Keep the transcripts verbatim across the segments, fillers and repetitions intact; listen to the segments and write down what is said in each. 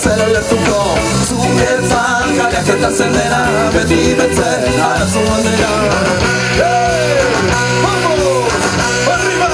sellelettuko zuretzan kaleak eta zendena beti betzen arazo bandera. Hey! Vamos! Arriba!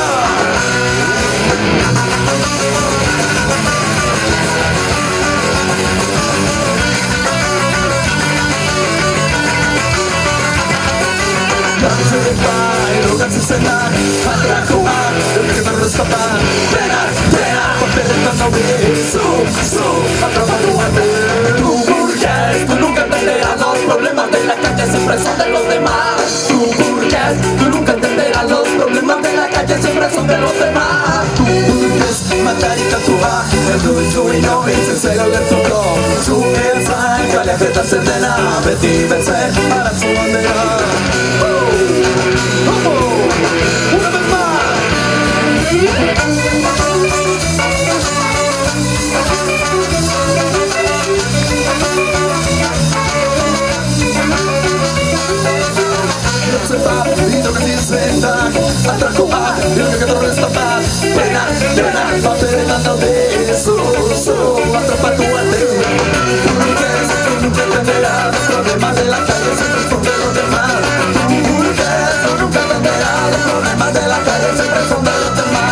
Dantzerek bai, rogatzen zenak, atrakoak, euken berdezkapan, denak, denak, paperetan daude, zu, zu, atrapatu arte. Tu burgués, tú nunca entenderás los problemas de la calle, siempre son de los demás. Tu burgués, tú nunca entenderás los problemas de la calle, siempre son de los demás. Tu burgués, matarikatua, erduitu inoitzen sellelettuko zuretzan kaleak eta zendena beti betzen arazo bandera. Una vez más. Zentak, atrakoak, irkak edo restapat, penak, denak, paperetan daude, zu, zu, atrapatu arte. Burgués, tú nunca entenderás los problemas de la calle, siempre son de los demás. Burgués, tú nunca entenderás los problemas de la calle, siempre son de los demás.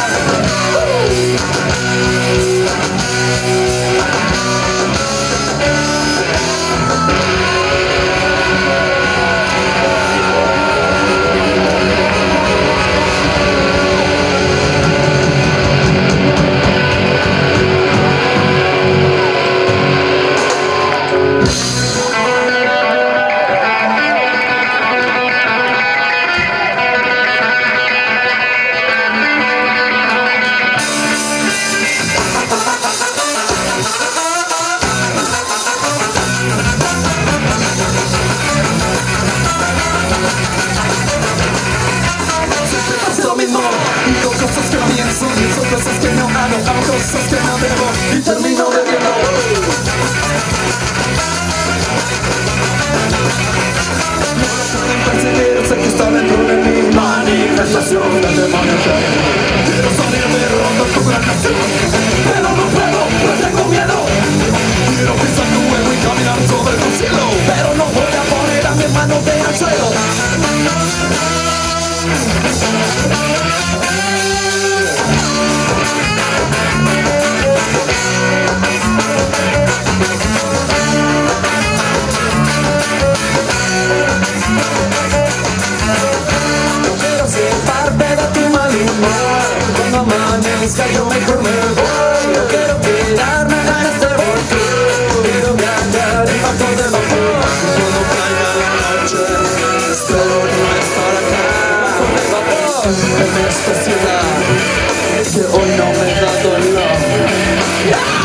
Cosas que no hago, hago cosas que no debo y termino bebiendo. No lo pueden percibir, sé que está dentro de mí. Manifestación del demonio que quiero salir de ronda con la canción, pero no puedo, no tengo miedo. Quiero pisar tu huevo y caminar sobre el cielo, pero no voy a poner a mi hermano de al suelo. Quiero ser parte de tu mal humor. Cuando amanezca yo mejor me voy. Yo quiero quedarme en este volcán. Quiero viajar en barco de vapor. Cuando caiga la noche espero no estar acá bajo el vapor en esta ciudad que hoy no me da dolor. ¡Yeah!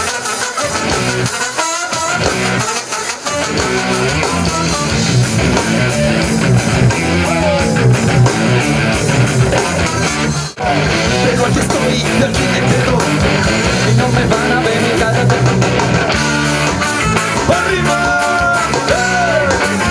Pero aquí estoy, de aquí me quedo y no me van a ver mi cara de... ¡Arriba! ¡Hey!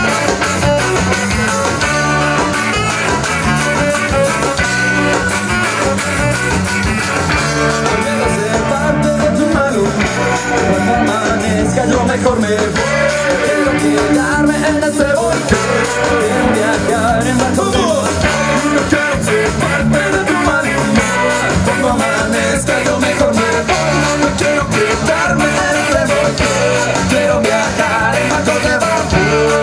Quiero ser parte de tu mal humor. Cuando amanezca yo mejor me voy. Quiero quedarme en este volcán. Quiero viajar en barco de vapor. Yo quiero ser parte de tu mal humor. Cuando amanezca yo mejor me voy. No quiero quedarme en este volcán. Quiero viajar en barco de vapor.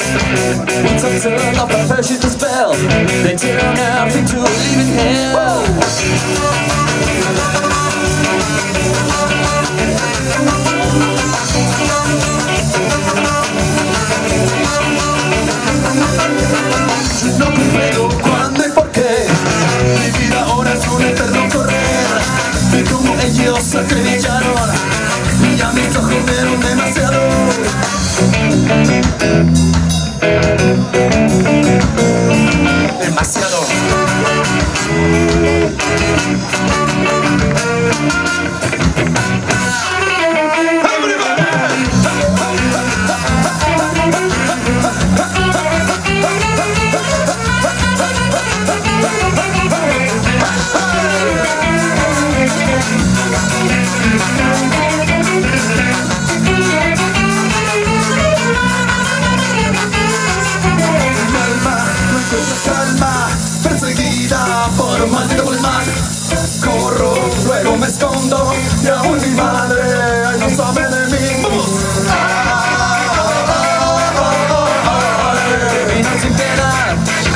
Once I'm turned off, I fashion the spell. They turn everything to live in hell. No comprendo cuándo y por qué mi vida ahora es un eterno correr. Vi como ellos acribillaron y a mis ojos vieron demasiado. Demasiado. Por un maldito pulmán corro, luego me escondo y aún mi madre ay, no sabe de mí. ¡Vamos! ¡Ay! Vino sin piedad.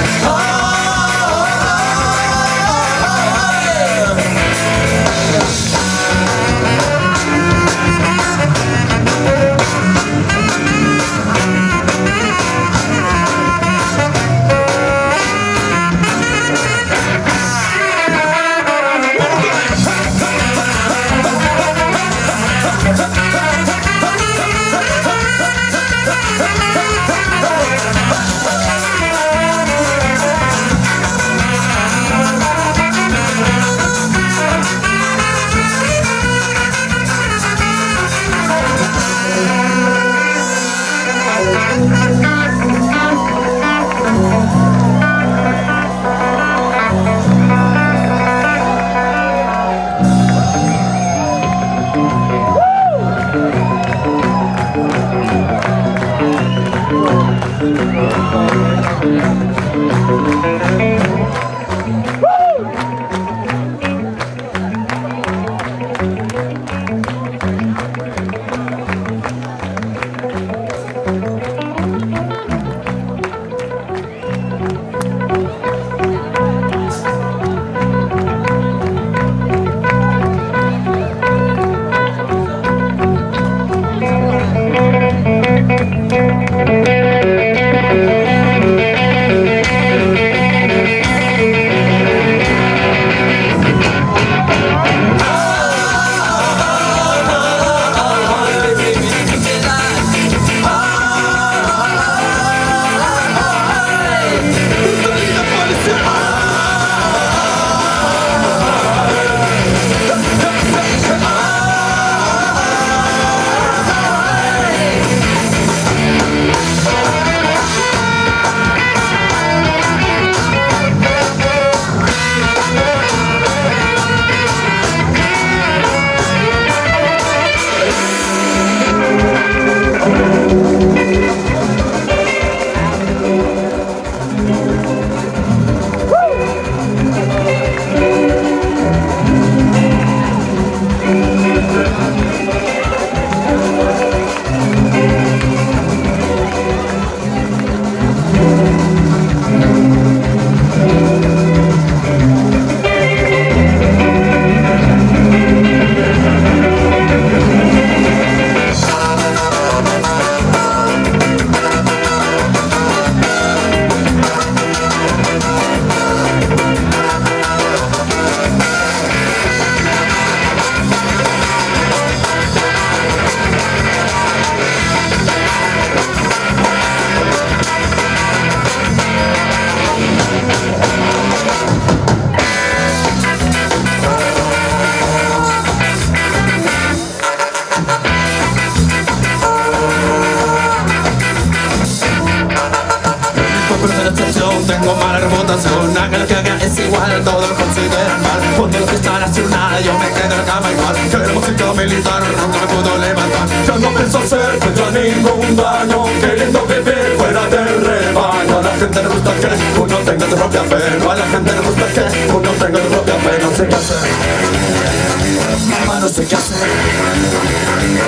Tengo mala reputación, haga lo que haga es igual, todos lo consideran mal. Cuando los que están hacia nada, yo me quedo en la cama igual. Queremos música militar, nunca me pudo levantar. Yo no pienso hacer pues yo ningún daño, queriendo vivir fuera del rebaño. A la gente le gusta que uno tenga tu propia fe, no a la gente le gusta que uno tenga tu propia fe. No sé qué hacer, mamá, no sé qué hacer.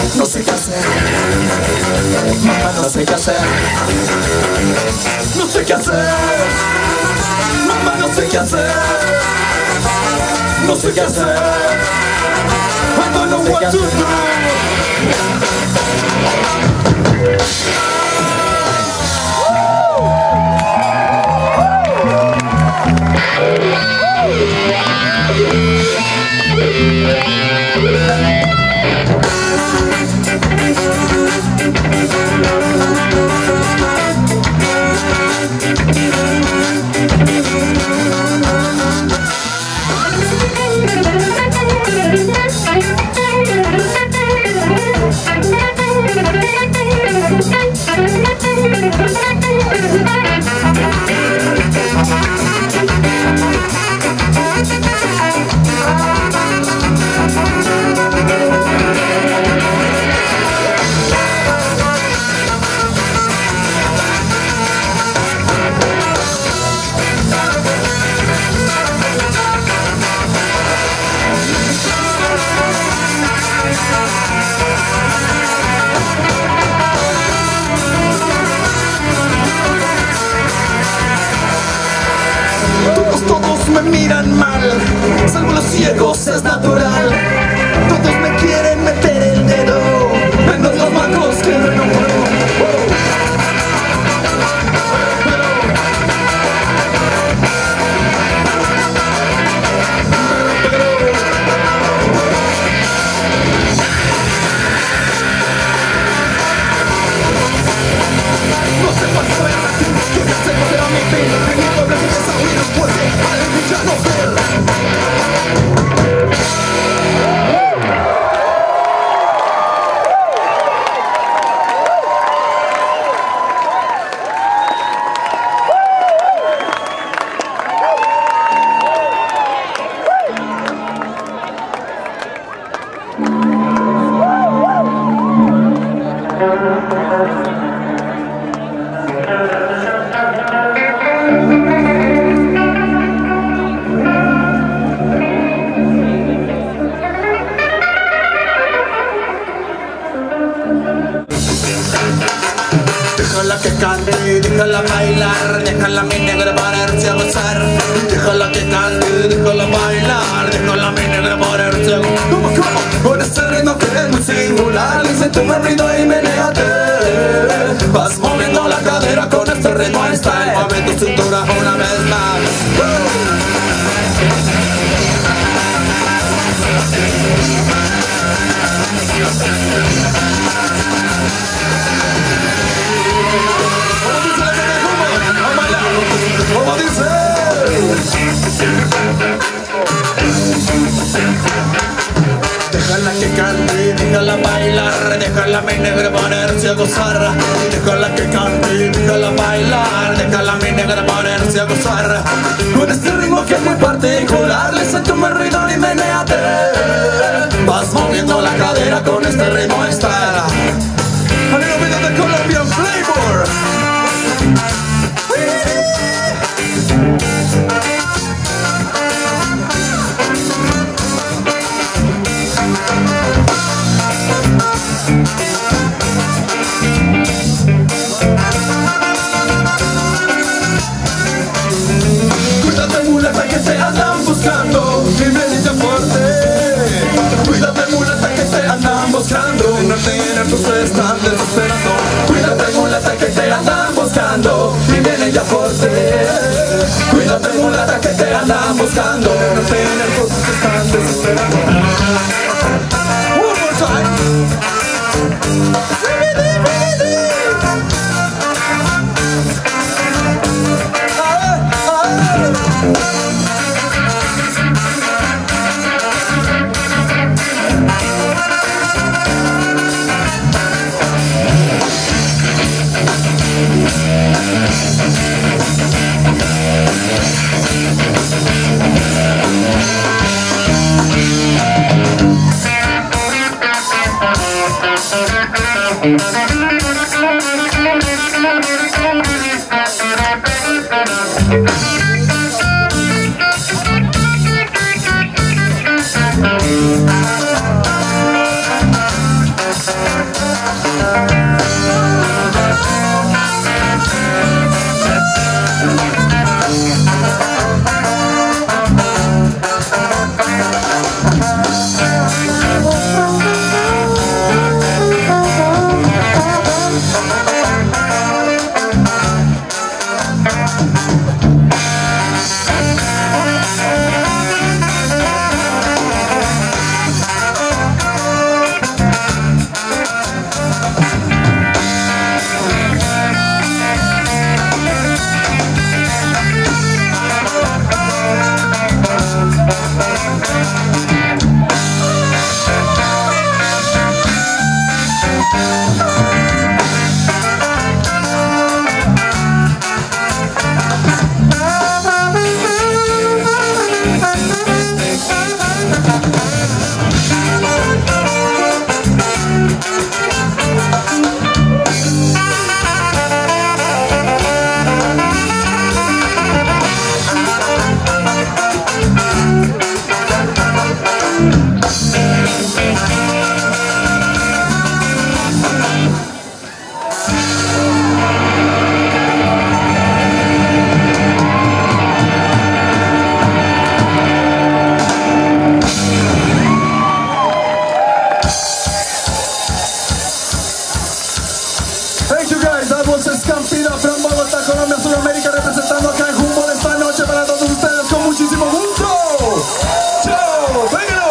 No sé qué hacer, mamá, no sé qué hacer. No sé qué hacer, mamá, no sé qué hacer. No sé qué hacer, I don't know what to do. Todos me miran mal, salvo los ciegos, es natural. Todos me quieren meter el dedo, menos los macos que no puedo. No sé cuál fue el fin, que pensé que era mi fin. En mi pueblo sin esa huida fuerte, al ya no ser. Déjala que cante, déjala bailar, déjala mi negra ponerse a gozar. Déjala que cante, déjala bailar, déjala mi negra ponerse a gozar. ¿Cómo, cómo? Con este ritmo que es muy singular, siento un ritmo y menéate. Vas moviendo la cadera con este ritmo style, mueve tu cintura una vez más. ¿Cómo dice? Déjala que cante, déjala bailar, déjala mi negra ponerse a gozar. Déjala que cante, déjala bailar, déjala mi negra ponerse a gozar. Con este ritmo que es muy particular, le siento un ritmo y menéate. Vas moviendo la cadera con este ritmo style. A little bit of the Colombian flavor. Cuídate mulata que te andan buscando, bienvenida fuerte. Cuídate mulata que te andan buscando, no tener tus están desesperando. Cuídate mulata que te andan buscando, y viene ya fuerte. Cuídate mulata que te andan buscando, no tener tus están desesperando. One more time. Thank you guys, that was Skampida from Bogotá, Colombia, Sudamérica, representando acá en Humboldt esta noche para todos ustedes con muchísimo gusto. ¡Chao! ¡Venga!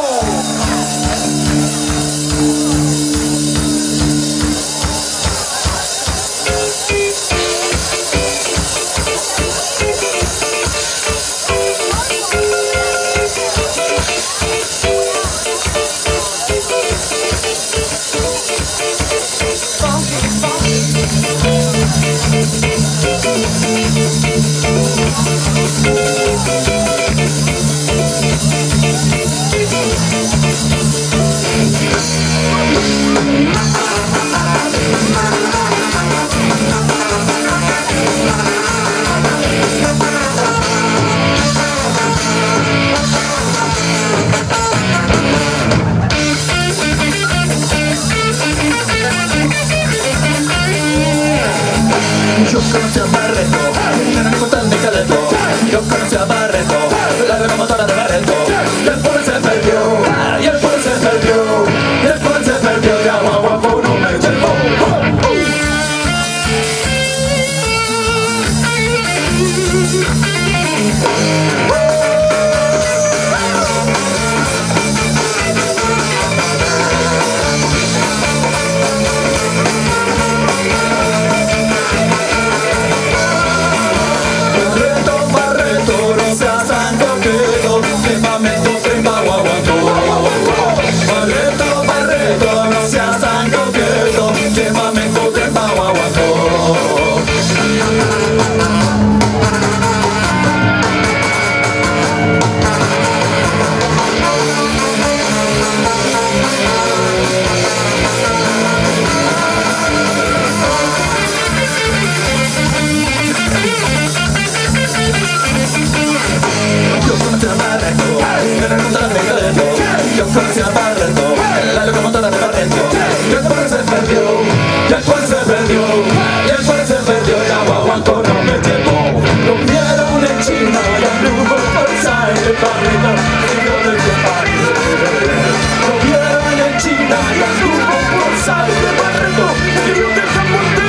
Yo conocí a Barreto, en el costal de Caleto. Yo conocí a Barreto, la locomotora de Barreto. Y el pobre se perdió, y el pobre se perdió, y el pobre se perdió. Y agua guapo no me llevó. Oh, oh. Yo conocí a Barreto, la locomotora de Barreto. Y el pobre se perdió, y el pobre se perdió, y el pobre se perdió. Y agua guanco no me llevó. Lo vieron en China y anduvo por Side Barreto. Lo vieron en China y anduvo por Side Barreto. Y yo dejo por ti.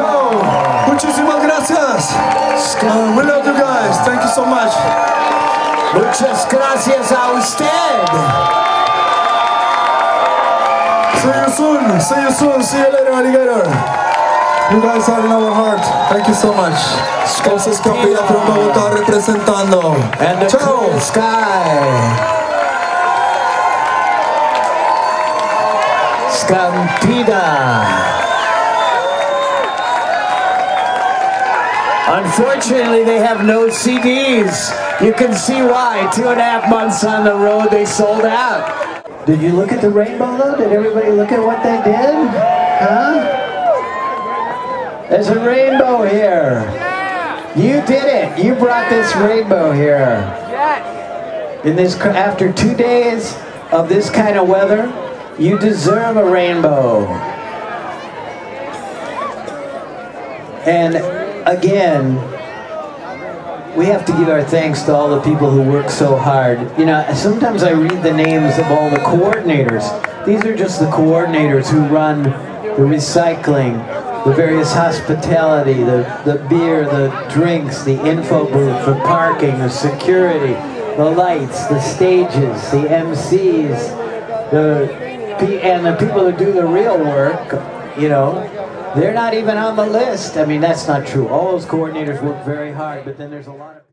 Muchísimas gracias. Uh, we love you guys. Thank you so much. Muchas gracias a usted. See you soon. See you soon. See you later, alligator. You guys are in our heart. Thank you so much. Skampida from Bogotá representando. And the Ciao. clear sky. Skampida. Unfortunately, they have no C Ds. You can see why. Two and a half months on the road, they sold out. Did you look at the rainbow, though? Did everybody look at what they did? Huh? There's a rainbow here. You did it. You brought this rainbow here. In this, after two days of this kind of weather, you deserve a rainbow. And again, we have to give our thanks to all the people who work so hard. You know, sometimes I read the names of all the coordinators. These are just the coordinators who run the recycling, the various hospitality, the, the beer, the drinks, the info booth, the parking, the security, the lights, the stages, the M Cs, the, and the people who do the real work, you know. They're not even on the list. I mean, that's not true. All those coordinators work very hard, but then there's a lot of